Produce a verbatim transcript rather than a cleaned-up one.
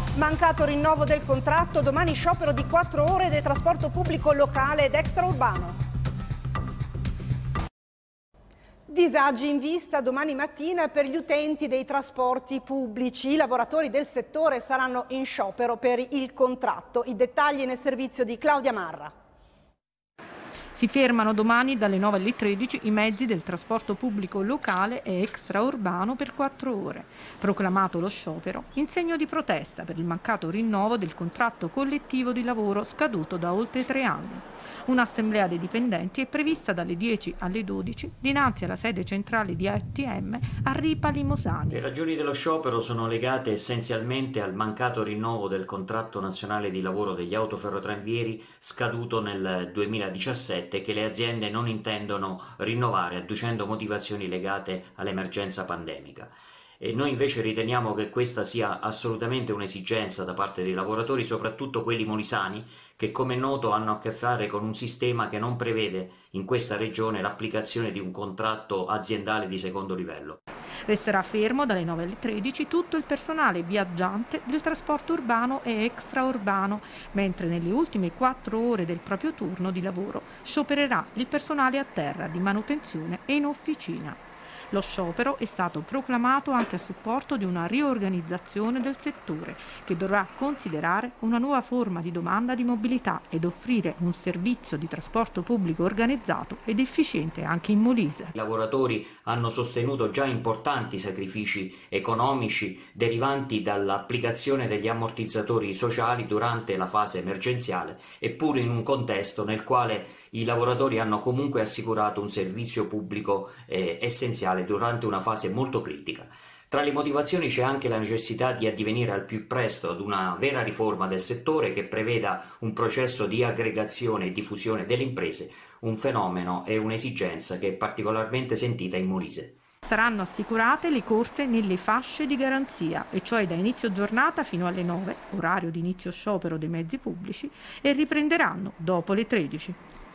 Mancato rinnovo del contratto, domani sciopero di quattro ore del trasporto pubblico locale ed extraurbano. Disagi in vista domani mattina per gli utenti dei trasporti pubblici. I lavoratori del settore saranno in sciopero per il contratto. I dettagli nel servizio di Claudia Marra. Si fermano domani dalle nove alle tredici i mezzi del trasporto pubblico locale e extraurbano per quattro ore. Proclamato lo sciopero in segno di protesta per il mancato rinnovo del contratto collettivo di lavoro scaduto da oltre tre anni. Un'assemblea dei dipendenti è prevista dalle dieci alle dodici dinanzi alla sede centrale di A T M a Ripa Limosani. Le ragioni dello sciopero sono legate essenzialmente al mancato rinnovo del contratto nazionale di lavoro degli autoferrotranvieri scaduto nel duemiladiciassette, che le aziende non intendono rinnovare, adducendo motivazioni legate all'emergenza pandemica. E noi invece riteniamo che questa sia assolutamente un'esigenza da parte dei lavoratori, soprattutto quelli molisani, che come è noto hanno a che fare con un sistema che non prevede in questa regione l'applicazione di un contratto aziendale di secondo livello. Resterà fermo dalle nove alle tredici tutto il personale viaggiante del trasporto urbano e extraurbano, mentre nelle ultime quattro ore del proprio turno di lavoro sciopererà il personale a terra di manutenzione e in officina. Lo sciopero è stato proclamato anche a supporto di una riorganizzazione del settore che dovrà considerare una nuova forma di domanda di mobilità ed offrire un servizio di trasporto pubblico organizzato ed efficiente anche in Molise. I lavoratori hanno sostenuto già importanti sacrifici economici derivanti dall'applicazione degli ammortizzatori sociali durante la fase emergenziale, eppure in un contesto nel quale i lavoratori hanno comunque assicurato un servizio pubblico eh, essenziale durante una fase molto critica. Tra le motivazioni c'è anche la necessità di addivenire al più presto ad una vera riforma del settore che preveda un processo di aggregazione e diffusione delle imprese, un fenomeno e un'esigenza che è particolarmente sentita in Molise. Saranno assicurate le corse nelle fasce di garanzia, e cioè da inizio giornata fino alle nove, orario di inizio sciopero dei mezzi pubblici, e riprenderanno dopo le tredici.